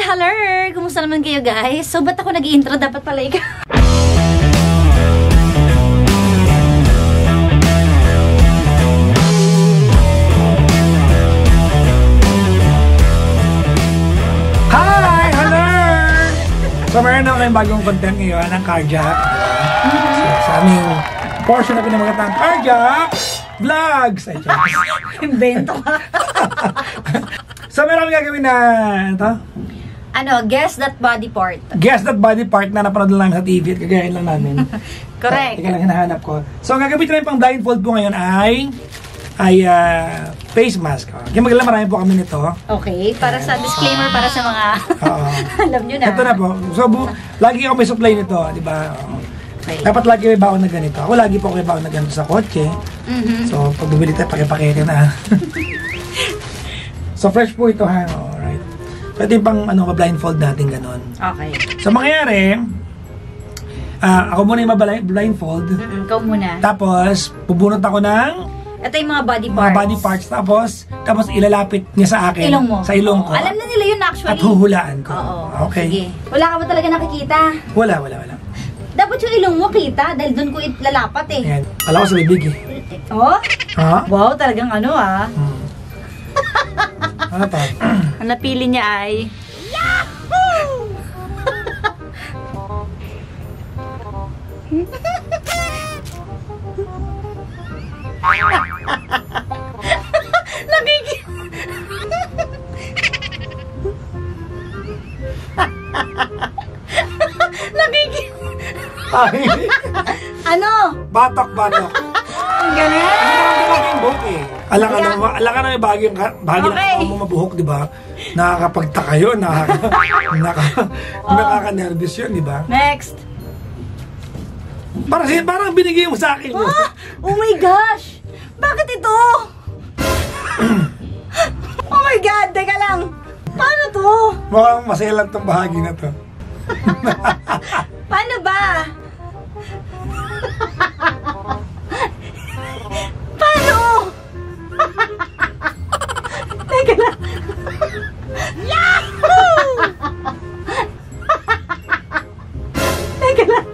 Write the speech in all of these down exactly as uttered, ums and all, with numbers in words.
hello! Kumusta naman kayo guys? So, ba't ako nag-i-intro? Dapat pala ikaw. Hi! Hello! So, meron na kayong bagong content ngayon ng Carjack. So, sa aming portion na pinamagatang Carjack Vlogs! Ay, Invento ka. So, meron kami gagawin na, ano to? Ano, guess that body part. Guess that body part na napanood lang sa T V at kagayahin lang namin. Correct. So, ika lang hinahanap ko. So, ang gagawin namin pang blindfold po ngayon ay ay uh, face mask. Kaya magala marami po kami nito. Okay, para sa disclaimer, para sa mga Oo. alam nyo na. Ito na po. So, bu lagi ako may supply nito, di ba? Okay. Dapat lagi may baon na ganito. Ako lagi po ako may baon na ganito sa kotse. Mm-hmm. So, pag bumili tayo, pakipakete na. So, fresh po ito ha. Alright. So, ito yung pang ano, blindfold natin ganun. Okay. So, mangyayari, uh, ako muna yung mablindfold. Mm-mm, ikaw muna. Tapos, bubunot ako ng Ito yung mga body parts. mga body parts. Tapos, tapos ilalapit niya sa akin. Ilong mo. Sa ilong ko. Alam na nila yun actually. At huhulaan ko. Oo. Okay. Sige. Wala ka ba talaga nakikita? Wala, wala, wala. Dapat yung ilong mo kita dahil doon ko ilalapat eh. Ayan. Alam ko sa bibig eh. Oh? Ha? Wow, talagang ano ah. Hmm. Ano to? Ang napili niya ay... Yahoo! Nakiki... Nakiki... Ay! Ano? Batok, batok. Ang galing! Hindi naman di bagay yung buhok eh. Alam ka na, alam ka na yung bagay, bagay Okay. na mo mabuhok, di ba? Nakakapagtaka yun, nakaka, naka, Oh. nakaka-nervous yun, di ba? Next! Parang, parang binigay mo sa akin yun. Ah! Oh my gosh! Bakit ito? Oh my God! Teka lang! Paano to? Mukhang masaya lang tong bahagi na to. Paano ba? Paano? Teka lang. Yahoo! Teka lang.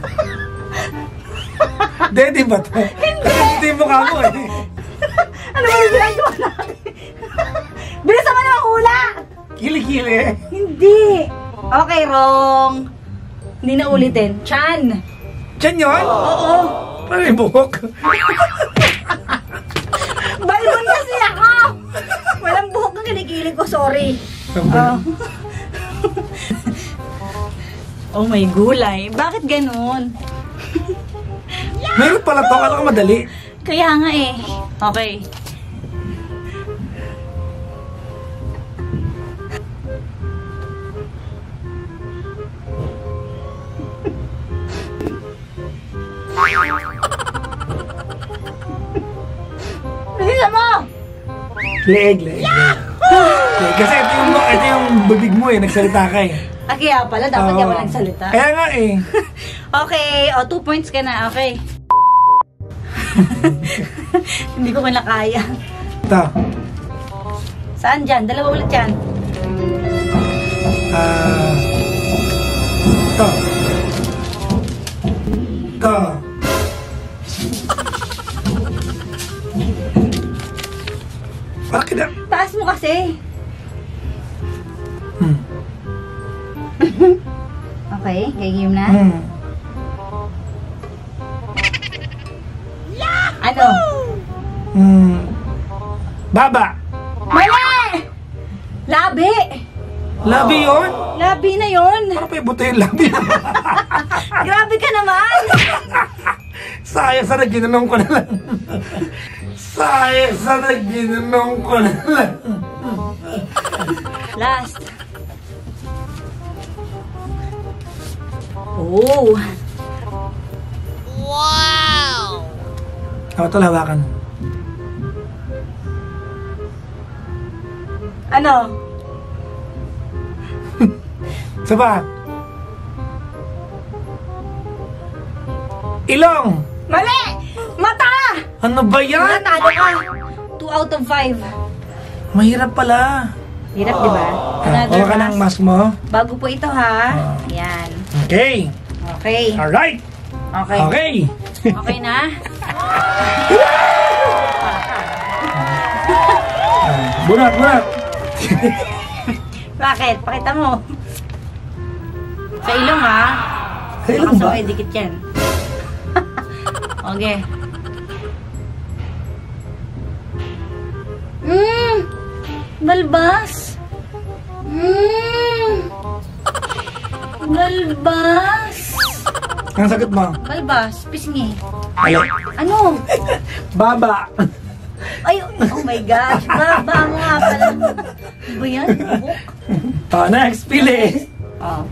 Dede ba to? Hindi. Hindi mo ka mo eh. Ano ba yung ginagawa natin? Bilisan mo naman hula! Kili-kili. Hindi. Okay, wrong. Hindi na ulitin. Chan. Diyan yun? Oo. Parang yung buhok. Balon kasi ako. Walang buhok ang kinikili ko. Sorry. Ah. Oh my gulay. Bakit ganun? Meron pala to. Alam ko madali. Kaya nga eh. Okay. Bilisan mo! Leeg, leeg, leeg. Leeg. Kasi ito yung, ito yung bibig mo eh. Nagsalita ka eh. Ah, kaya pala. Dapat di ako Oo. nagsalita. Kaya nga eh. Okay. O, two points ka na. Okay. Hindi ko kinakaya. Ito. Saan dyan? Dalawa ulit yan. Ah. Ito. Ito. Parang kina... Taas mo kasi. Hmm. Okay. Gagawin na. Hmm. Ano? Hmm. Baba. Mali! Labi! Labi yun? Labi na yun! Parang pa yung buto yung labi. Grabe ka naman! Sayang sa nagginanong ko na lang. Sayang sa nagginanong ko na lang. Last. Oh! Wow! Ako ito lawakan. Ano? Isa pa. Ilong. Mali! Mata! Ano ba yan? Natalo ka. two out of five. Mahirap pala. Hirap, di ba? Ah, Another kuha ka ng mask. mask mo. Bago po ito, ha? Yan. Okay. Okay. Alright. Okay. Okay. Okay na? Ah, bunat, bunat. Bakit? Pakita mo. Sa ilong, ha? Sa ilong ba? Baka dikit yan. Okay. Mmm! Balbas! Mmm! Balbas! Ang sagot mo? Balbas, pisngi. Ay. Ano? Baba. Ay, oh my gosh. Baba mo nga pala. Ano ba yan? Bubok? Oh, next, pili. Oh.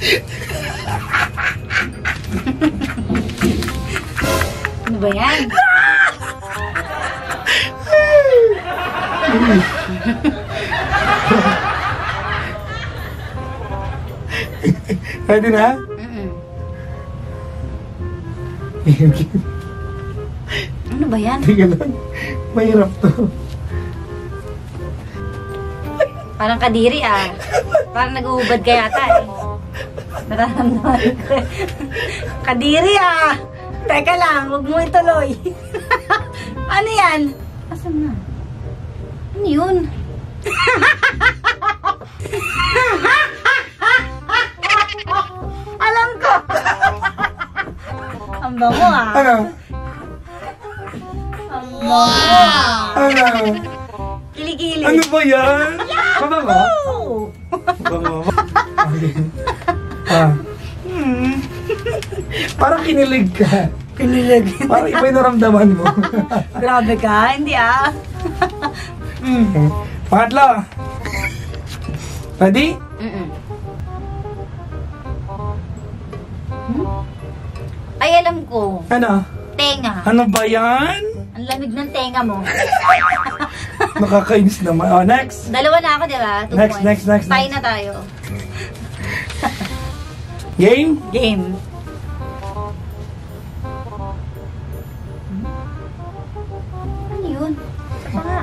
Ano ba yan? Ready na? Mm-mm. Ano ba yan? Tingnan lang. Mahirap to. Parang kadiri ah. Parang nag-uubad ka yata eh. Nararamdaman ko eh. Kadiri ah. Teka lang, huwag mo ituloy. Ano yan? Asan na? Ano yun? Alam ko! Ang bango ah. Ano? Ang bango ah. Ano? Kilikili. Ano ba yan? Kabango? Oh! Bango. Ah. Hmm. Parang kinilig ka. Kinilig. Parang iba yung naramdaman mo. Grabe ka, hindi ah. Mm. Pangatlo. Ready? Mm-mm. Hmm? Ay, alam ko. Ano? Tenga. Ano ba yan? Ang lamig ng tenga mo. Nakakainis naman. Oh, next. Dalawa na ako, di ba? Two Next, points. next, next, Tie next. na tayo. Game? Game. Ano yun? Baka.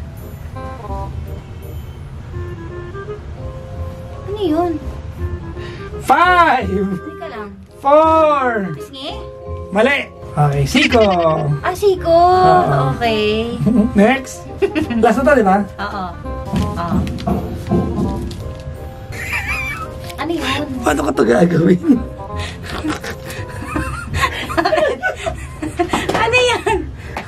Ano yun? Five! Teka lang. Four! Pisngi? Mali! Okay, siko! Ah, siko. Oo. Okay. Next! Last na to, di ba? Oo. Oo. Ano yun? Paano ko ito gagawin? Ano yan?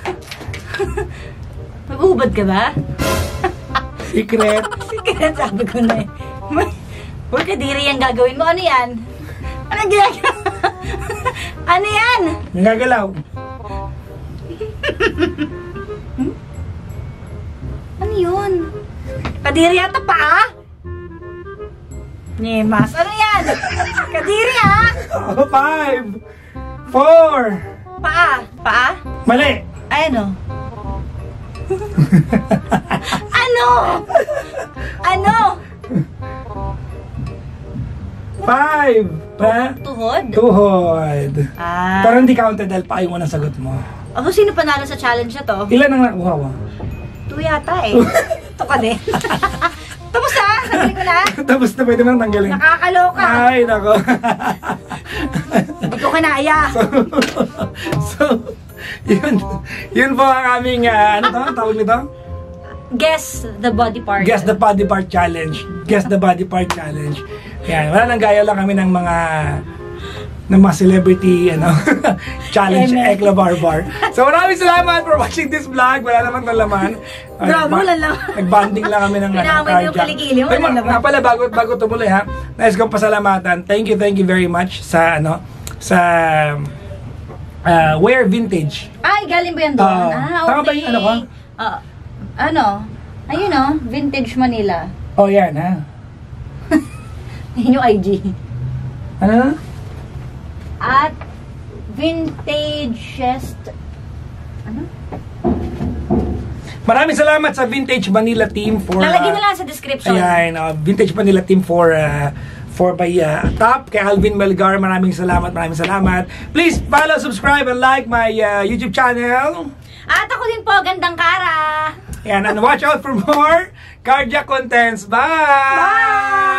Mag-ubad ka ba? Secret! Kaya sabi ko na eh. Huwag kadiri yung gagawin mo. Ano yan? Ano ginagawa? Ano yan? Yung gagalaw. Ano yun? Kadiri yata pa ah? Nemas. Ano yan? Kadiri ah? Oh, five! Four! Paa. Paa? Mali! Ay ano? Ano? Ano? Five! Pa? Tuhod? Tuhod. Ah. Pero hindi counted dahil pa yung unang sagot mo. Ako, sino panalo sa challenge na to? Ilan ang nakuha mo? Two yata eh. Ito ka din. Tapos na? Nagaling ko na? Tapos na pwede mo nang tanggalin. Nakakaloka. Ay, nako. Hindi ko kinaya. so, so, yun, yun po ang aming, uh, ano to? Tawag nito? Guess the body part. Guess the body part challenge. Guess the body part challenge. Yan, wala nang gaya lang kami ng mga ng mga celebrity ano challenge Eme. Ekla Barbar. So maraming salamat for watching this vlog. Wala naman ng laman. Uh, Grabe, nagba- wala lang. Nag-bonding lang kami ng Pinamay mo yung cardiac. kilikili mo, Ay, wala ma- laman. nga pala, bago, bago tumuloy ha, nais kong pasalamatan. Thank you, thank you very much sa ano sa uh, Wear Vintage. Ay, galing ba yan doon? Oo. Ah, Tama ba okay. yung ano ko? Ah, ano? Ayun oh, Vintage Manila. Oh, yan ha. Yun yung I G. Ano na? At Vintagest... Ano? Maraming salamat sa Vintage Manila team for... Lalagyan uh, na lang sa description. Ayan, uh, Vintage Manila team for uh, for by uh, Top, kay Alvin Melgar. Maraming salamat, maraming salamat. Please follow, subscribe, and like my uh, YouTube channel. At ako din po, Gandang Kara. Yan, and watch out for more cardiac contents. Bye! Bye!